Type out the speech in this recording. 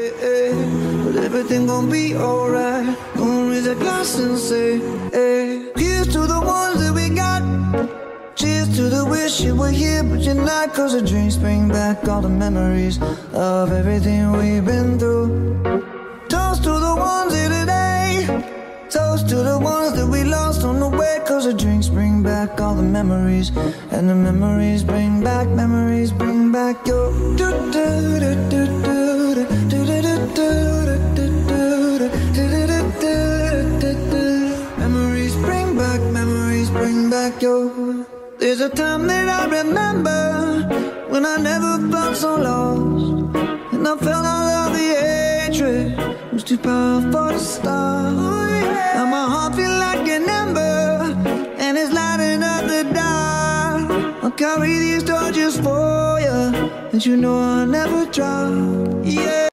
but everything gon' be alright. Gonna raise a glass and say, hey. Here's to the ones that we got. Cheers to the wish you were here but you're not. Cause the drinks bring back all the memories of everything we've been through. Toast to the ones here today. Toast to the ones that we lost on the way. Cause the drinks bring back all the memories. And the memories bring back your memories bring back your. There's a time that I remember when I never felt so lost, and I felt all of the hatred was too powerful to stop. Now my heart feel like an ember, and it's lighting up the dark. I'll carry these torches for you, and you know I'll never drop. Yeah.